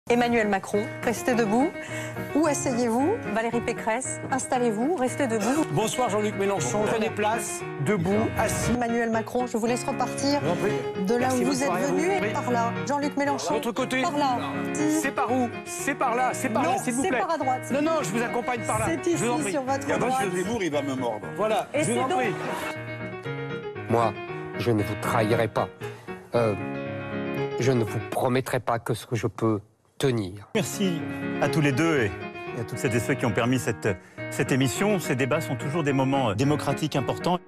Emmanuel Macron, restez debout. Ou asseyez-vous. Valérie Pécresse, installez-vous, restez debout. Bonsoir Jean-Luc Mélenchon, prenez place, debout, assis. Emmanuel Macron, je vous laisse repartir de là où vous êtes venu et par là. Jean-Luc Mélenchon, De l'autre côté. par là. C'est par où? C'est par là, c'est par là, s'il vous c'est plaît. par à droite. Non, je vous accompagne par là. C'est Je vous en ici, prie. sur votre Et droite. Monsieur Zemmour, il va me mordre. Voilà, Et je vous c'est en donc- prie. Moi, je ne vous trahirai pas. Je ne vous promettrai pas que ce que je peux tenir. Merci à tous les deux et à toutes celles et ceux qui ont permis cette émission. Ces débats sont toujours des moments démocratiques importants.